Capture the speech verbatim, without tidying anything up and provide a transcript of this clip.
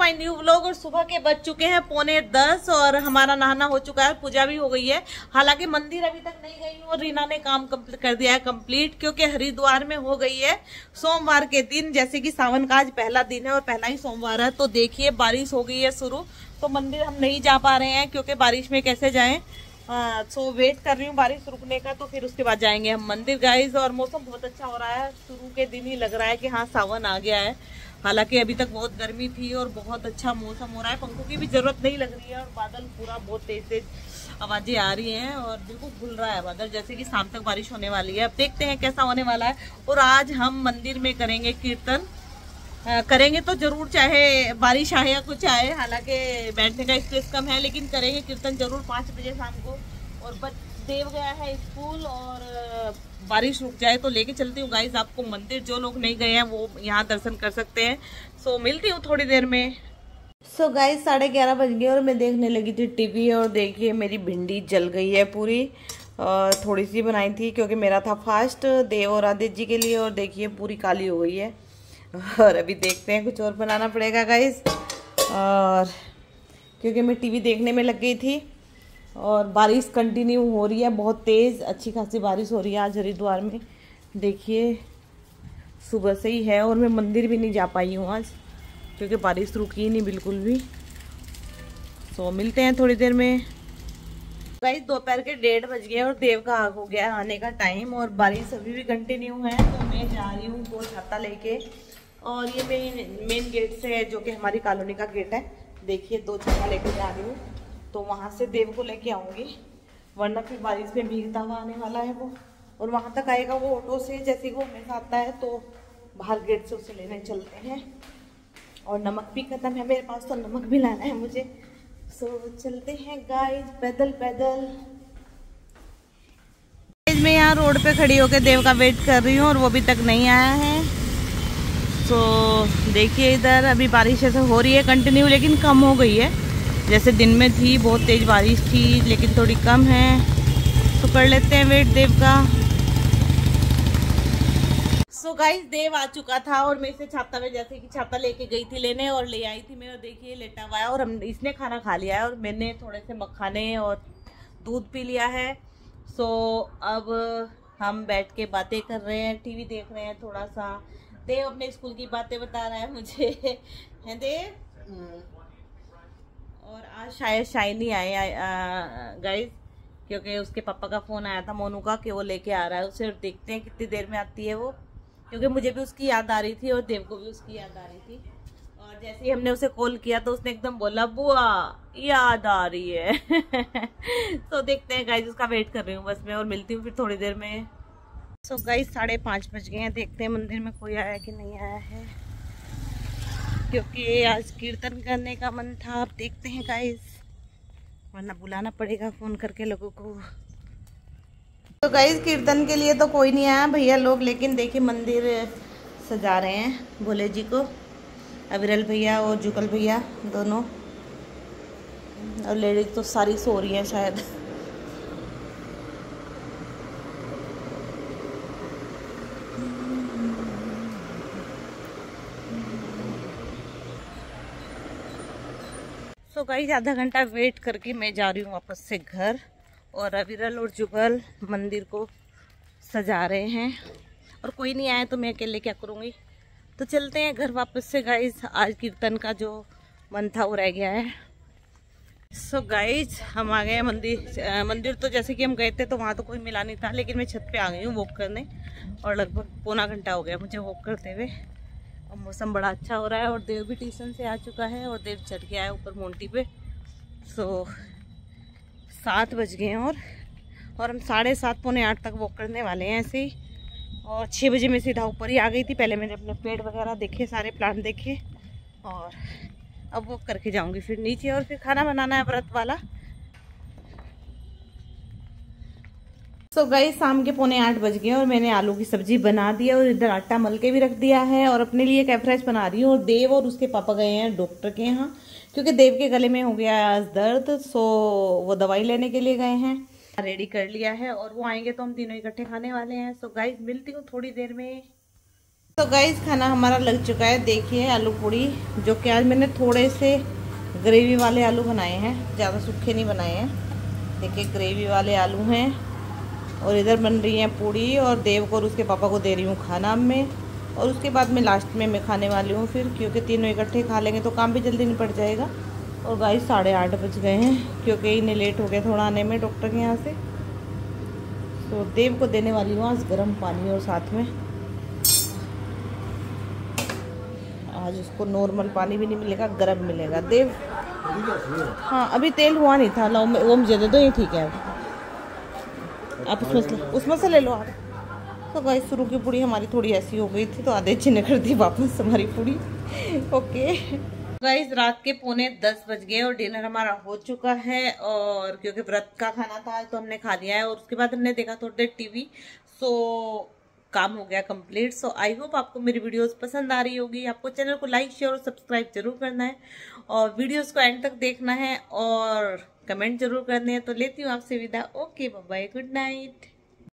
My new vlog. और सुबह के बज चुके हैं पौने दस और हमारा नहाना हो चुका है, पूजा भी हो गई है। हालांकि मंदिर अभी तक नहीं गई हूँ और रीना ने काम कर दिया है कंप्लीट, क्योंकि हरिद्वार में हो गई है सोमवार के दिन, जैसे कि सावन का आज पहला दिन है और पहला ही सोमवार है। तो देखिए बारिश हो गई है शुरू, तो मंदिर हम नहीं जा पा रहे हैं क्योंकि बारिश में कैसे जाएं। आ, सो वेट कर रही हूँ बारिश रुकने का, तो फिर उसके बाद जाएंगे हम मंदिर गाइज। और मौसम बहुत अच्छा हो रहा है, शुरू के दिन ही लग रहा है कि हाँ सावन आ गया है। हालांकि अभी तक बहुत गर्मी थी और बहुत अच्छा मौसम हो रहा है, पंखों की भी जरूरत नहीं लग रही है। और बादल पूरा बहुत तेज तेज आवाजें आ रही हैं और बिल्कुल खुल रहा है बादल, जैसे कि शाम तक बारिश होने वाली है। अब देखते हैं कैसा होने वाला है। और आज हम मंदिर में करेंगे कीर्तन, आ, करेंगे तो जरूर, चाहे बारिश आए या कुछ आए। हालांकि बैठने का स्पेस कम है, लेकिन करेंगे कीर्तन जरूर पाँच बजे शाम को। और बच देव गया है स्कूल और बारिश रुक जाए तो लेके चलती हूँ गाइज आपको मंदिर। जो लोग नहीं गए हैं वो यहाँ दर्शन कर सकते हैं। सो मिलती हूँ थोड़ी देर में। सो गाइज साढ़े ग्यारह बज गए और मैं देखने लगी थी टीवी, और देखिए मेरी भिंडी जल गई है पूरी। और थोड़ी सी बनाई थी क्योंकि मेरा था फास्ट देव और आदित्य जी के लिए, और देखिए पूरी काली हो गई है। और अभी देखते हैं कुछ और बनाना पड़ेगा गाइज। और क्योंकि मैं टीवी देखने में लग गई थी और बारिश कंटिन्यू हो रही है, बहुत तेज़ अच्छी खासी बारिश हो रही है आज हरिद्वार में। देखिए सुबह से ही है और मैं मंदिर भी नहीं जा पाई हूँ आज क्योंकि बारिश रुकी ही नहीं बिल्कुल भी। सो मिलते हैं थोड़ी देर में। गाइस दोपहर के डेढ़ बज गए और देव का हो गया आने का टाइम, और बारिश अभी भी कंटिन्यू है। तो मैं जा रही हूँ दो छाता लेके, और ये मेन मेन गेट से है जो कि हमारी कॉलोनी का गेट है। देखिए दो छाता लेके जा रही हूँ, तो वहाँ से देव को लेके आऊँगी, वरना फिर बारिश में भीगता हुआ आने वाला है वो। और वहाँ तक आएगा वो ऑटो से, जैसे वो हमेशा आता है, तो बाहर गेट से उसे लेने चलते हैं। और नमक भी खत्म है मेरे पास, तो नमक भी लाना है मुझे। सो चलते हैं गाइज पैदल पैदल। मैं यहाँ रोड पे खड़ी होकर देव का वेट कर रही हूँ और वो अभी तक नहीं आया है। सो देखिए इधर अभी बारिश ऐसे हो रही है कंटिन्यू, लेकिन कम हो गई है। जैसे दिन में थी बहुत तेज बारिश थी, लेकिन थोड़ी कम है। तो कर लेते हैं वेट देव का। सो so गाइस देव आ चुका था और मैं इसे छाता में, जैसे कि छाता लेके गई थी लेने और ले आई थी मैं। और देखिए लेटा हुआ है और हम इसने खाना खा लिया है और मैंने थोड़े से मखाने और दूध पी लिया है। सो so, अब हम बैठ के बातें कर रहे हैं, टीवी देख रहे हैं थोड़ा सा। देव अपने स्कूल की बातें बता रहा है मुझे है देव। और आज शायद शाइनी आए गाइस, क्योंकि उसके पापा का फोन आया था मोनू का कि वो लेके आ रहा है उसे। और देखते हैं कितनी देर में आती है वो, क्योंकि मुझे भी उसकी याद आ रही थी और देव को भी उसकी याद आ रही थी। और जैसे ही हमने उसे कॉल किया तो उसने एकदम बोला बुआ याद आ रही है तो देखते हैं गाइस, उसका वेट कर रही हूँ बस मैं, और मिलती हूँ फिर थोड़ी देर में। सो गाइस साढ़े पाँच बज गए हैं, देखते हैं मंदिर में कोई आया कि नहीं आया है, क्योंकि आज कीर्तन करने का मन था। अब देखते हैं गाइस, वरना बुलाना पड़ेगा फोन करके लोगों को। तो गाइस कीर्तन के लिए तो कोई नहीं आया भैया लोग, लेकिन देखिए मंदिर सजा रहे हैं भोले जी को, अविरल भैया और जुगल भैया दोनों। और लेडीज तो सारी सो रही हैं शायद। तो गाइस आधा घंटा वेट करके मैं जा रही हूँ वापस से घर, और अविरल और जुगल मंदिर को सजा रहे हैं और कोई नहीं आया तो मैं अकेले क्या करूँगी। तो चलते हैं घर वापस से गाइस, आज कीर्तन का जो मन था वो रह गया है। सो so गाइस हम आ गए मंदिर। मंदिर तो जैसे कि हम गए थे तो वहाँ तो कोई मिला नहीं था, लेकिन मैं छत पे आ गई हूँ वॉक करने, और लगभग पौना घंटा हो गया मुझे वॉक करते हुए। और मौसम बड़ा अच्छा हो रहा है और देव भी ट्यूशन से आ चुका है और देव चढ़ गया है ऊपर मोंटी पे। सो सात बज गए हैं और और हम साढ़े सात पौने आठ तक वॉक करने वाले हैं ऐसे ही। और छः बजे मैं सीधा ऊपर ही आ गई थी। पहले मैंने अपने पेड़ वगैरह देखे, सारे प्लांट देखे, और अब वॉक करके जाऊंगी फिर नीचे, और फिर खाना बनाना है व्रत वाला। तो गई शाम के पौने आठ बज गए और मैंने आलू की सब्जी बना दी है, और इधर आटा मल के भी रख दिया है, और अपने लिए कैफ्रेश बना रही हूँ। और देव और उसके पापा गए हैं डॉक्टर के यहाँ, क्योंकि देव के गले में हो गया है आज दर्द। सो वो दवाई लेने के लिए गए हैं, रेडी कर लिया है, और वो आएंगे तो हम तीनों इकट्ठे खाने वाले हैं। सो गाइस मिलती हूँ थोड़ी देर में। तो गाइस खाना हमारा लग चुका है। देखिए आलू पूड़ी, जो कि आज मैंने थोड़े से ग्रेवी वाले आलू बनाए हैं, ज़्यादा सूखे नहीं बनाए हैं। देखिए ग्रेवी वाले आलू हैं और इधर बन रही है पूड़ी और देव को और उसके पापा को दे रही हूँ खाना में। और उसके बाद में लास्ट में मैं खाने वाली हूँ फिर, क्योंकि तीनों इकट्ठे खा लेंगे तो काम भी जल्दी निपट जाएगा। और गाइस साढ़े आठ बज गए हैं क्योंकि इन्हें लेट हो गया थोड़ा आने में डॉक्टर के यहाँ से। तो देव को देने वाली हूँ आज गर्म पानी और साथ में आज उसको नॉर्मल पानी भी नहीं मिलेगा, गरम मिलेगा। देव हाँ अभी तेल हुआ नहीं था, लो वो मुझे दे दो, ये ठीक है। आप उसमें से उसमें से ले लो आप। तो गाइस शुरू की पूड़ी हमारी थोड़ी ऐसी हो गई थी तो आधे छिने कर दी वापस हमारी पूड़ी। ओके गाइस रात के पौने दस बज गए और डिनर हमारा हो चुका है। और क्योंकि व्रत का खाना था तो हमने खा लिया है और उसके बाद हमने देखा थोड़ी देर टीवी, सो काम हो गया कंप्लीट। सो आई होप आपको मेरी वीडियोस पसंद आ रही होगी। आपको चैनल को लाइक शेयर और सब्सक्राइब जरूर करना है और वीडियोस को एंड तक देखना है और कमेंट जरूर करने हैं। तो लेती हूँ आपसे विदा। Okay bye bye, good night.